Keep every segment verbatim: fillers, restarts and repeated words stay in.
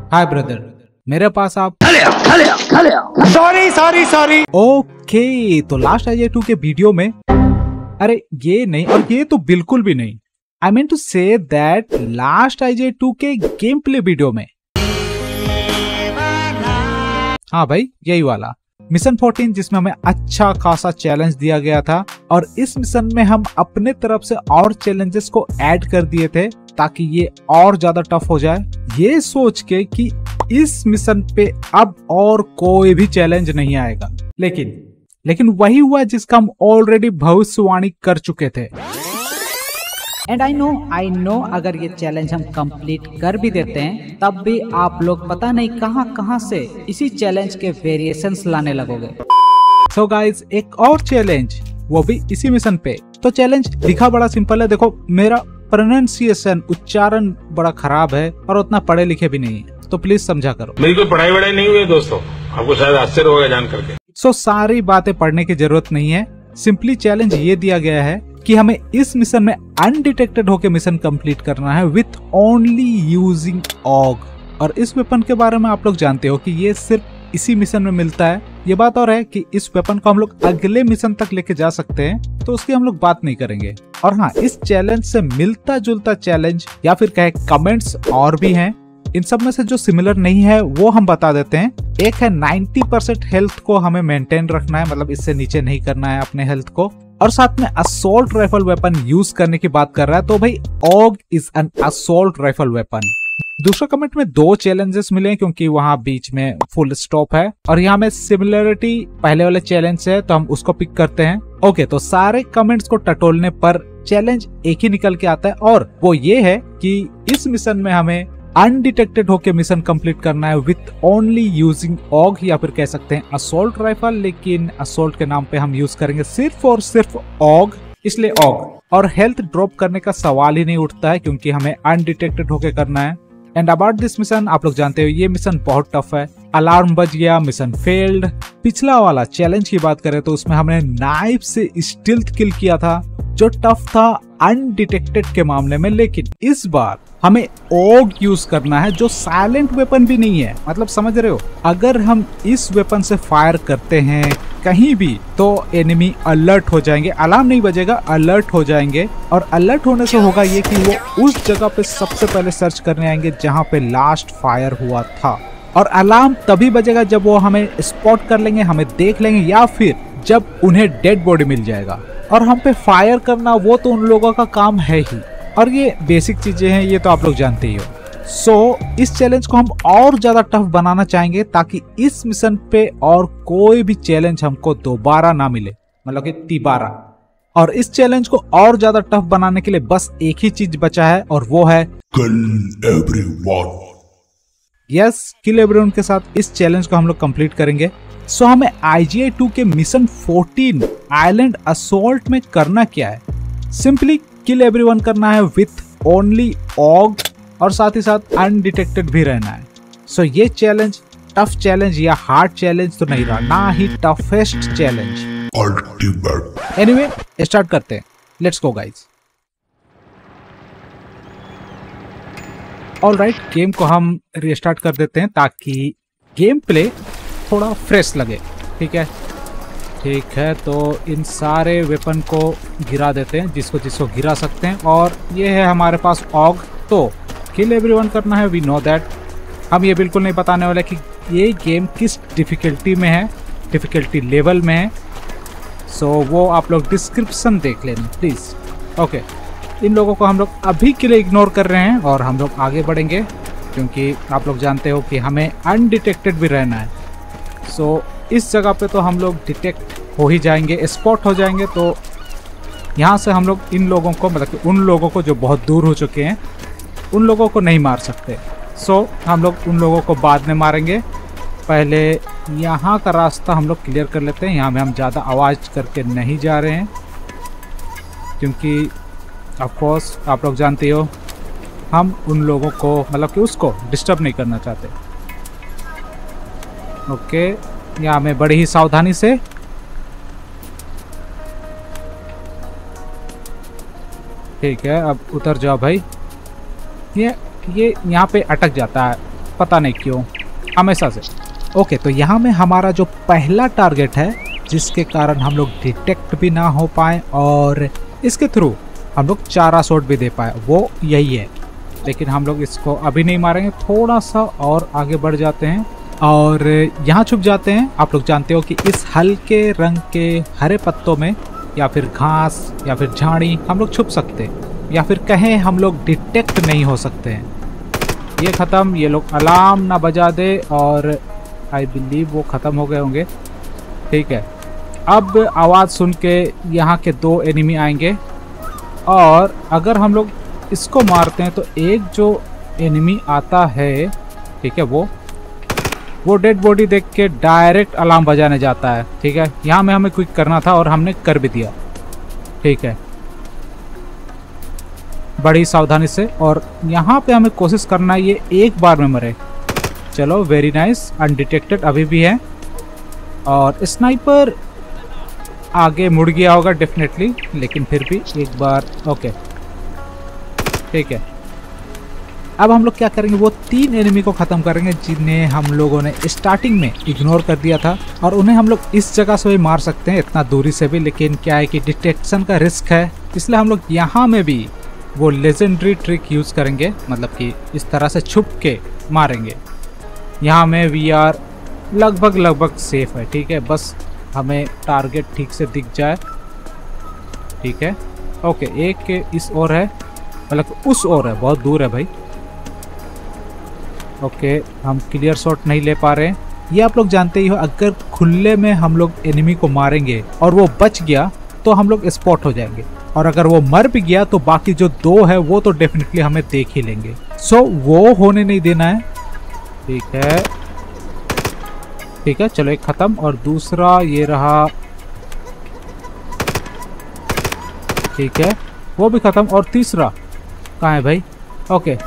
Hi brother, मेरे पास आप सॉरी सॉरी सॉरी ओके। तो लास्ट आई जे टू के वीडियो में, अरे ये नहीं और ये तो बिल्कुल भी नहीं, I mean to say that last I J two के गेम प्ले वीडियो में, हाँ भाई यही वाला मिशन फोर्टीन, जिसमें हमें अच्छा खासा चैलेंज दिया गया था और इस मिशन में हम अपने तरफ से और चैलेंजेस को ऐड कर दिए थे ताकि ये और ज्यादा टफ हो जाए, ये सोच के कि इस मिशन पे अब और कोई भी चैलेंज नहीं आएगा। लेकिन लेकिन वही हुआ जिसका हम ऑलरेडी भविष्यवाणी कर चुके थे। And I know I know अगर ये चैलेंज हम कंप्लीट कर भी देते हैं तब भी आप लोग पता नहीं कहां कहां से इसी चैलेंज के वेरिएशंस लाने लगोगे। सो गाइज, एक और चैलेंज, वो भी इसी मिशन पे। तो चैलेंज दिखा बड़ा सिंपल है, देखो मेरा प्रोनाउंसिएशन उच्चारण बड़ा खराब है और उतना पढ़े लिखे भी नहीं है, तो प्लीज समझा करो। मेरी कोई पढ़ाई वढ़ाई नहीं हुई है दोस्तों, आपको शायद आश्चर्य होगा जान करके। सो सारी बातें पढ़ने की जरूरत नहीं है, सिंपली चैलेंज ये दिया गया है कि हमें इस मिशन में अनडिटेक्टेड होकर मिशन कंप्लीट करना है विथ ओनली यूजिंग ऑग। और इस वेपन के बारे में आप लोग जानते हो कि ये सिर्फ इसी मिशन में मिलता है। ये बात और है कि इस वेपन को हम लोग अगले मिशन तक लेके जा सकते हैं, तो उसकी हम लोग बात नहीं करेंगे। और हाँ, इस चैलेंज से मिलता जुलता चैलेंज या फिर कहे कमेंट्स और भी हैं। इन सब में से जो सिमिलर नहीं है वो हम बता देते हैं। एक है नाइंटी परसेंट हेल्थ को हमें मेंटेन रखना है, मतलब इससे नीचे नहीं करना है अपने हेल्थ को, और साथ में असोल्ट राइफल वेपन यूज करने की बात कर रहा है, तो भाई AUG is an assault rifle weapon. दूसरा कमेंट में दो चैलेंजेस मिले क्योंकि वहां बीच में फुल स्टॉप है और यहाँ में सिमिलरिटी पहले वाले चैलेंज से है, तो हम उसको पिक करते हैं। ओके, तो सारे कमेंट्स को टटोलने पर चैलेंज एक ही निकल के आता है और वो ये है कि इस मिशन में हमें अनडिटेक्टेड होके मिशन कंप्लीट करना है विथ ओनली यूजिंग ऑग, या फिर कह सकते हैं असोल्ट राइफल, लेकिन असोल्ट के नाम पे हम यूज करेंगे सिर्फ और सिर्फ ऑग, इसलिए ऑग। और हेल्थ ड्रॉप करने का सवाल ही नहीं उठता है क्योंकि हमें अनडिटेक्टेड होके करना है। एंड अबाउट दिस मिशन, आप लोग जानते हो ये मिशन बहुत टफ है। अलार्म बज गया, मिशन फेल्ड। पिछला वाला चैलेंज की बात करें तो उसमें हमने नाइफ से स्टिल्थ किल किया था जो टफ था अनडिटेक्टेड के मामले में, लेकिन इस बार हमें ऑग यूज करना है जो साइलेंट वेपन भी नहीं है। मतलब समझ रहे हो, अगर हम इस वेपन से फायर करते हैं कहीं भी तो एनिमी अलर्ट हो जाएंगे, अलार्म नहीं बजेगा, अलर्ट हो जाएंगे। और अलर्ट होने से होगा ये कि वो उस जगह पे सबसे पहले सर्च करने आएंगे जहां पे लास्ट फायर हुआ था। और अलार्म तभी बजेगा जब वो हमें स्पॉट कर लेंगे, हमें देख लेंगे, या फिर जब उन्हें डेड बॉडी मिल जाएगा। और हम पे फायर करना वो तो उन लोगों का काम है ही, और ये बेसिक चीजें हैं, ये तो आप लोग जानते ही हो। सो so, इस चैलेंज को हम और ज्यादा टफ बनाना चाहेंगे ताकि इस मिशन पे और कोई भी चैलेंज हमको दोबारा ना मिले, मतलब कि तिबारा। और इस चैलेंज को और ज्यादा टफ बनाने के लिए बस एक ही चीज बचा है और वो है kill everyone. Yes, kill everyone के साथ इस चैलेंज को हम लोग कंप्लीट करेंगे। सो so, हमें आई जी आई टू के मिशन फोर्टीन आइलैंड असोल्ट में करना क्या है, सिंपली किल एवरीवन करना है विथ ओनली ऑग और साथ ही साथ अनडिटेक्टेड भी रहना है। सो so, ये चैलेंज टफ चैलेंज या हार्ड चैलेंज तो नहीं रहा, ना ही toughest challenge, ultimate. Anyway start करते हैं, let's go guys. Alright, game को हम रीस्टार्ट कर देते हैं ताकि गेम प्ले थोड़ा फ्रेश लगे। ठीक है ठीक है तो इन सारे वेपन को गिरा देते हैं जिसको जिसको गिरा सकते हैं, और ये है हमारे पास ऑग। तो किल एवरीवन करना है, वी नो दैट। हम ये बिल्कुल नहीं बताने वाले कि ये गेम किस डिफिकल्टी में है, डिफिकल्टी लेवल में है। सो so, वो आप लोग डिस्क्रिप्शन देख लेना प्लीज़। ओके, इन लोगों को हम लोग अभी के लिए इग्नोर कर रहे हैं और हम लोग आगे बढ़ेंगे क्योंकि आप लोग जानते हो कि हमें अनडिटेक्टेड भी रहना है। सो so, इस जगह पे तो हम लोग डिटेक्ट हो ही जाएंगे, स्पॉट हो जाएंगे, तो यहाँ से हम लोग इन लोगों को, मतलब कि उन लोगों को जो बहुत दूर हो चुके हैं, उन लोगों को नहीं मार सकते। सो so, हम लोग उन लोगों को बाद में मारेंगे। पहले यहाँ का रास्ता हम लोग क्लियर कर लेते हैं। यहाँ में हम ज़्यादा आवाज़ करके नहीं जा रहे हैं क्योंकि ऑफ कोर्स आप लोग जानते हो हम उन लोगों को, मतलब कि उसको डिस्टर्ब नहीं करना चाहते। ओके, यहाँ में बड़ी ही सावधानी से। ठीक है, अब उतर जाओ भाई। ये ये यहाँ पे अटक जाता है, पता नहीं क्यों हमेशा से। ओके, तो यहाँ में हमारा जो पहला टारगेट है जिसके कारण हम लोग डिटेक्ट भी ना हो पाए और इसके थ्रू हम लोग चारा शॉट भी दे पाए, वो यही है। लेकिन हम लोग इसको अभी नहीं मारेंगे, थोड़ा सा और आगे बढ़ जाते हैं और यहाँ छुप जाते हैं। आप लोग जानते हो कि इस हल्के रंग के हरे पत्तों में या फिर घास या फिर झाड़ी हम लोग छुप सकते हैं, या फिर कहें हम लोग डिटेक्ट नहीं हो सकते हैं। ये ख़त्म, ये लोग अलार्म ना बजा दे और आई बिलीव वो ख़त्म हो गए होंगे। ठीक है, अब आवाज़ सुन के यहाँ के दो एनिमी आएंगे और अगर हम लोग इसको मारते हैं तो एक जो एनिमी आता है, ठीक है, वो वो डेड बॉडी देख के डायरेक्ट अलार्म बजाने जाता है। ठीक है, यहाँ में हमें क्विक करना था और हमने कर भी दिया। ठीक है, बड़ी सावधानी से, और यहाँ पे हमें कोशिश करना है ये एक बार में मरे। चलो, वेरी नाइस, अनडिटेक्टेड अभी भी है और स्नाइपर आगे मुड़ गया होगा डेफिनेटली, लेकिन फिर भी एक बार। ओके, ठीक है, अब हम लोग क्या करेंगे, वो तीन एनिमी को ख़त्म करेंगे जिन्हें हम लोगों ने स्टार्टिंग में इग्नोर कर दिया था, और उन्हें हम लोग इस जगह से भी मार सकते हैं, इतना दूरी से भी। लेकिन क्या है कि डिटेक्शन का रिस्क है, इसलिए हम लोग यहाँ में भी वो लेजेंडरी ट्रिक यूज़ करेंगे, मतलब कि इस तरह से छुप के मारेंगे। यहाँ में वी आर लगभग लगभग सेफ है। ठीक है, बस हमें टारगेट ठीक से दिख जाए। ठीक है, ओके, एक के इस ओर है, मतलब उस ओर है, बहुत दूर है भाई। ओके, हम क्लियर शॉट नहीं ले पा रहे हैं। ये आप लोग जानते ही हो, अगर खुले में हम लोग एनिमी को मारेंगे और वो बच गया तो हम लोग स्पॉट हो जाएंगे, और अगर वो मर भी गया तो बाकी जो दो है वो तो डेफिनेटली हमें देख ही लेंगे। सो वो होने नहीं देना है। ठीक है, ठीक है, चलो एक खत्म, और दूसरा ये रहा। ठीक है, वो भी खत्म, और तीसरा कहाँ है भाई? ओके,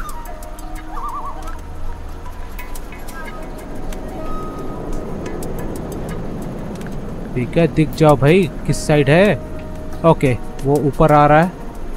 ठीक है, दिख जाओ भाई किस साइड है। ओके, वो ऊपर आ रहा है।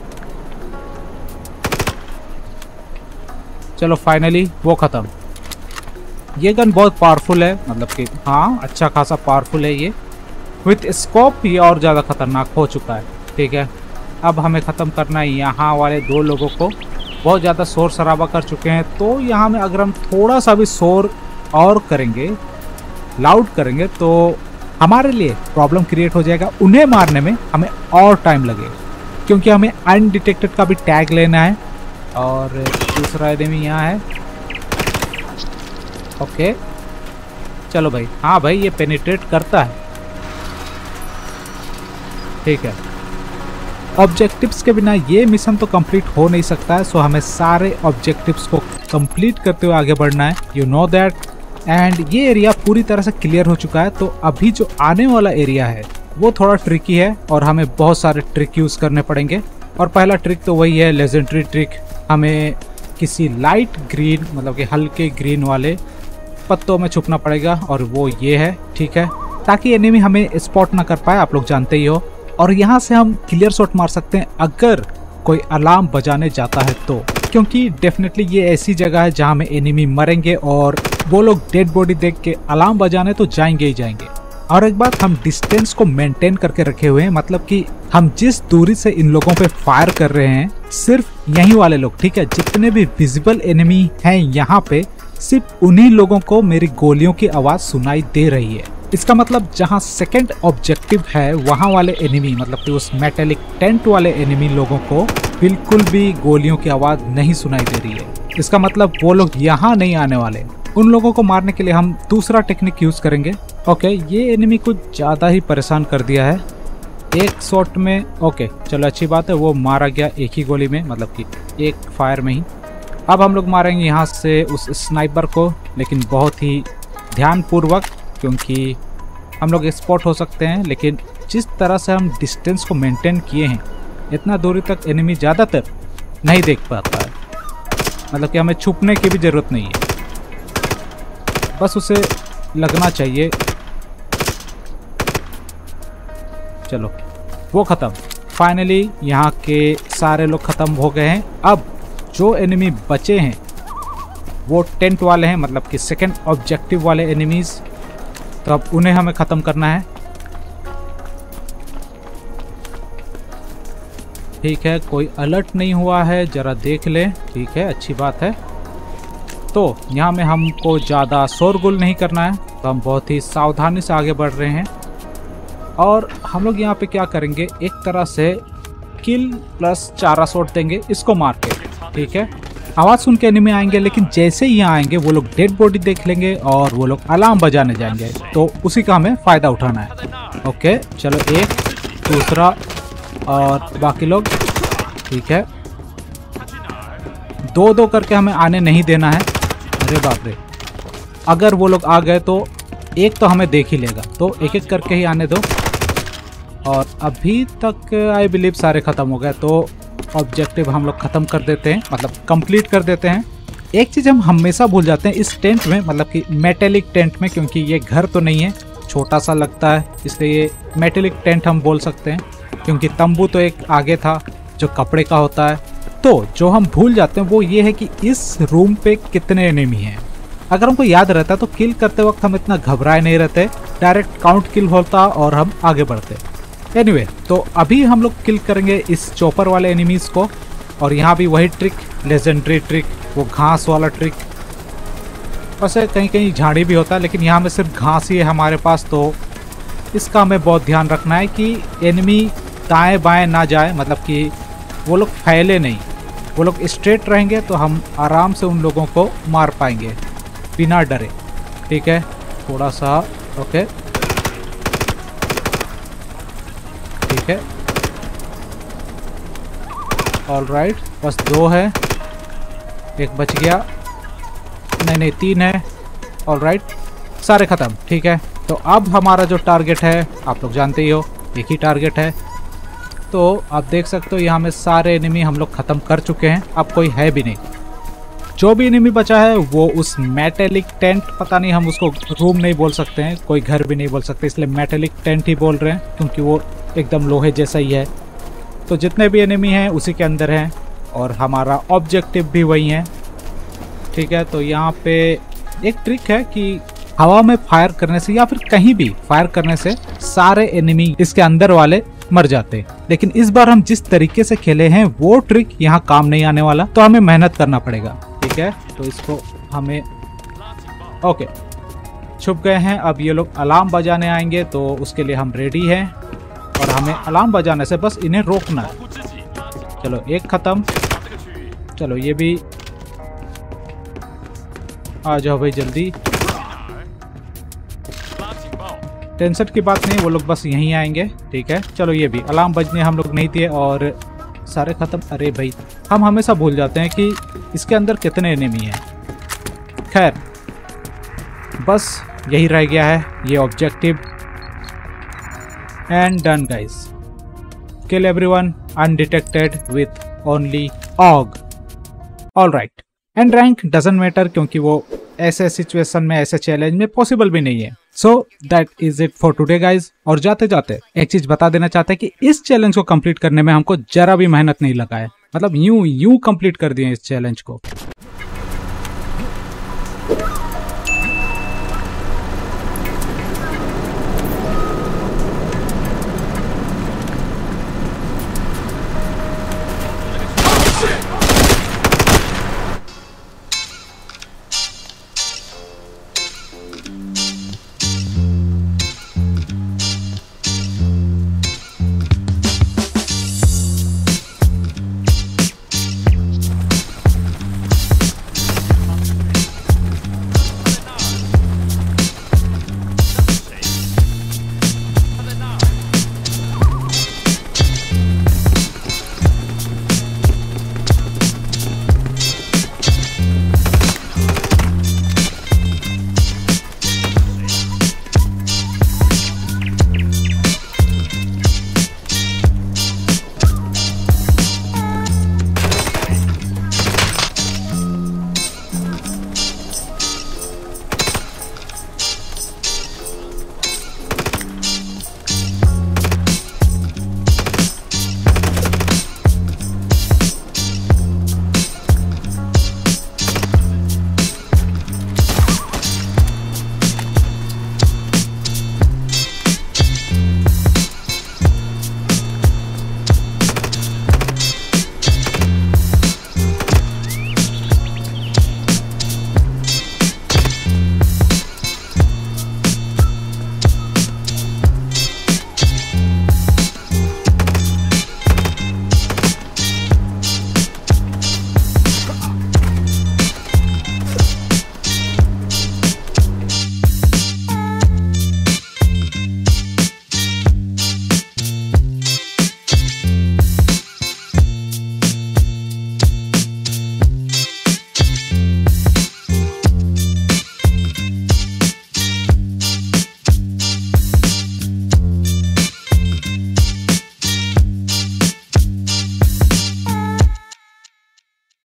चलो फाइनली वो खत्म। ये गन बहुत पावरफुल है, मतलब कि हाँ अच्छा खासा पावरफुल है ये। विथ स्कोप ये और ज़्यादा खतरनाक हो चुका है। ठीक है, अब हमें ख़त्म करना है यहाँ वाले दो लोगों को। बहुत ज़्यादा शोर शराबा कर चुके हैं, तो यहाँ में अगर हम थोड़ा सा भी शोर और करेंगे, लाउड करेंगे, तो हमारे लिए प्रॉब्लम क्रिएट हो जाएगा। उन्हें मारने में हमें और टाइम लगेगा, क्योंकि हमें अनडिटेक्टेड का भी टैग लेना है। और दूसरा एनिमी यहाँ है। ओके, चलो भाई, हाँ भाई ये पेनिट्रेट करता है। ठीक है, ऑब्जेक्टिव्स के बिना ये मिशन तो कंप्लीट हो नहीं सकता है, सो हमें सारे ऑब्जेक्टिव्स को कंप्लीट करते हुए आगे बढ़ना है। You know that. एंड ये एरिया पूरी तरह से क्लियर हो चुका है, तो अभी जो आने वाला एरिया है वो थोड़ा ट्रिकी है और हमें बहुत सारे ट्रिक यूज़ करने पड़ेंगे। और पहला ट्रिक तो वही है, लेजेंडरी ट्रिक। हमें किसी लाइट ग्रीन, मतलब कि हल्के ग्रीन वाले पत्तों में छुपना पड़ेगा, और वो ये है। ठीक है, ताकि एनिमी हमें स्पॉट ना कर पाए, आप लोग जानते ही हो। और यहाँ से हम क्लियर शॉट मार सकते हैं अगर कोई अलार्म बजाने जाता है तो, क्योंकि डेफिनेटली ये ऐसी जगह है जहाँ में एनिमी मरेंगे और वो लोग डेड बॉडी देख के अलार्म बजाने तो जाएंगे ही जाएंगे। और एक बात, हम डिस्टेंस को मेंटेन करके रखे हुए हैं, मतलब कि हम जिस दूरी से इन लोगों पे फायर कर रहे हैं, सिर्फ यही वाले लोग, ठीक है, जितने भी विजिबल एनिमी हैं यहाँ पे, सिर्फ उन्हीं लोगों को मेरी गोलियों की आवाज सुनाई दे रही है। इसका मतलब जहाँ सेकंड ऑब्जेक्टिव है वहाँ वाले एनिमी, मतलब कि उस मेटेलिक टेंट वाले एनिमी लोगों को बिल्कुल भी गोलियों की आवाज नहीं सुनाई दे रही है। इसका मतलब वो लोग यहाँ नहीं आने वाले। उन लोगों को मारने के लिए हम दूसरा टेक्निक यूज करेंगे। ओके, ये एनिमी कुछ ज्यादा ही परेशान कर दिया है एक शॉट में। ओके, चलो अच्छी बात है, वो मारा गया एक ही गोली में, मतलब कि एक फायर में ही। अब हम लोग मारेंगे यहाँ से उस स्नाइपर को, लेकिन बहुत ही ध्यानपूर्वक, क्योंकि हम लोग स्पॉट हो सकते हैं। लेकिन जिस तरह से हम डिस्टेंस को मेंटेन किए हैं, इतना दूरी तक एनिमी ज़्यादातर नहीं देख पाता है, मतलब कि हमें छुपने की भी ज़रूरत नहीं है, बस उसे लगना चाहिए। चलो वो ख़त्म। फाइनली यहाँ के सारे लोग ख़त्म हो गए हैं। अब जो एनिमी बचे हैं वो टेंट वाले हैं, मतलब कि सेकंड ऑब्जेक्टिव वाले एनिमीज। तो अब उन्हें हमें ख़त्म करना है। ठीक है, कोई अलर्ट नहीं हुआ है, ज़रा देख ले। ठीक है, अच्छी बात है। तो यहाँ में हमको ज़्यादा शोरगुल नहीं करना है, तो हम बहुत ही सावधानी से आगे बढ़ रहे हैं। और हम लोग यहाँ पे क्या करेंगे, एक तरह से किल प्लस चारा शॉट देंगे इसको मार के। ठीक है, आवाज़ सुन के एनिमी आएंगे, लेकिन जैसे ही यहाँ आएंगे वो लोग डेड बॉडी देख लेंगे और वो लोग अलार्म बजाने जाएंगे। तो उसी का हमें फ़ायदा उठाना है। ओके, चलो एक, दूसरा और बाकी लोग। ठीक है, दो दो करके हमें आने नहीं देना है। अरे बाप रे, अगर वो लोग आ गए तो एक तो हमें देख ही लेगा, तो एक एक करके ही आने दो। और अभी तक आई बिलीव सारे ख़त्म हो गए, तो ऑब्जेक्टिव हम लोग ख़त्म कर देते हैं, मतलब कंप्लीट कर देते हैं। एक चीज़ हम हमेशा भूल जाते हैं इस टेंट में, मतलब कि मेटेलिक टेंट में, क्योंकि ये घर तो नहीं है, छोटा सा लगता है, इसलिए ये मेटेलिक टेंट हम बोल सकते हैं। क्योंकि तंबू तो एक आगे था जो कपड़े का होता है। तो जो हम भूल जाते हैं वो ये है कि इस रूम पे कितने एनिमी हैं। अगर हमको याद रहता तो किल करते वक्त हम इतना घबराए नहीं रहते, डायरेक्ट काउंट किल होता और हम आगे बढ़ते। एनीवे anyway, तो अभी हम लोग किल करेंगे इस चॉपर वाले एनिमीज को। और यहाँ भी वही ट्रिक, लेजेंडरी ट्रिक, वो घास वाला ट्रिक। वैसे कहीं कहीं झाड़ी भी होता है, लेकिन यहाँ में सिर्फ घास ही है हमारे पास, तो इसका हमें बहुत ध्यान रखना है कि एनिमी दाएं बाएं ना जाए, मतलब कि वो लोग फैले नहीं, वो लोग स्ट्रेट रहेंगे तो हम आराम से उन लोगों को मार पाएंगे बिना डरे। ठीक है, थोड़ा सा ओके, ठीक है, ऑल राइट, बस दो है, एक बच गया, नहीं नहीं तीन है, ऑल राइट, सारे ख़त्म। ठीक है, तो अब हमारा जो टारगेट है आप लोग जानते ही हो, एक ही टारगेट है। तो आप देख सकते हो यहाँ में सारे एनिमी हम लोग ख़त्म कर चुके हैं, अब कोई है भी नहीं। जो भी एनिमी बचा है वो उस मेटेलिक टेंट, पता नहीं हम उसको रूम नहीं बोल सकते हैं, कोई घर भी नहीं बोल सकते, इसलिए मेटेलिक टेंट ही बोल रहे हैं, क्योंकि वो एकदम लोहे जैसा ही है। तो जितने भी एनिमी हैं उसी के अंदर हैं और हमारा ऑब्जेक्टिव भी वही है। ठीक है, तो यहाँ पे एक ट्रिक है कि हवा में फायर करने से या फिर कहीं भी फायर करने से सारे एनिमी इसके अंदर वाले मर जाते। लेकिन इस बार हम जिस तरीके से खेले हैं वो ट्रिक यहाँ काम नहीं आने वाला, तो हमें मेहनत करना पड़ेगा। ठीक है, तो इसको हमें ओके छुप गए हैं। अब ये लोग अलार्म बजाने आएंगे, तो उसके लिए हम रेडी हैं और हमें अलार्म बजाने से बस इन्हें रोकना है। चलो एक खत्म, चलो ये भी आ जाओ भाई जल्दी। टेंशन की बात नहीं, वो लोग बस यहीं आएंगे। ठीक है, चलो ये भी अलार्म बजने हम लोग नहीं दिए और सारे ख़त्म। अरे भाई, हम हमेशा भूल जाते हैं कि इसके अंदर कितने एनिमी हैं। खैर, बस यही रह गया है ये objective, and done guys. Kill everyone undetected with only AUG. All right, and rank doesn't matter, क्योंकि वो ऐसे सिचुएशन में, ऐसे चैलेंज में पॉसिबल भी नहीं है। So that is it for today guys. और जाते जाते एक चीज बता देना चाहते हैं कि इस चैलेंज को कंप्लीट करने में हमको जरा भी मेहनत नहीं लगा है, मतलब यूं यूं कंप्लीट कर दिए इस चैलेंज को।